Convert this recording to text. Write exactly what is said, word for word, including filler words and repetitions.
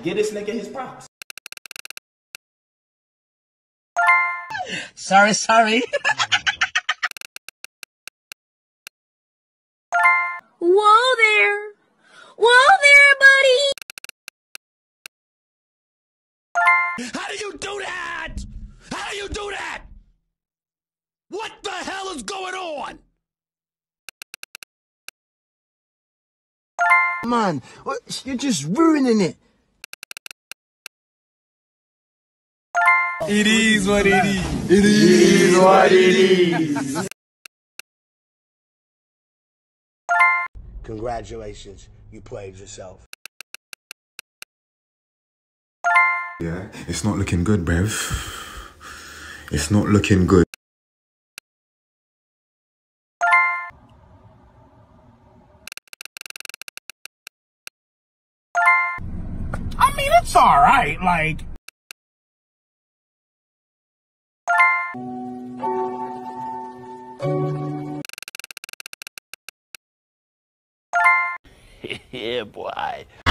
Get this nigga his props. Sorry, sorry. Whoa there. Whoa there, buddy. How do you do that? How do you do that? What the hell is going on? Man, you're just ruining it. It is what it is. It is what it is. Congratulations, you played yourself. Yeah, it's not looking good, bruv. It's not looking good. I mean, it's alright, like... Yeah, boy.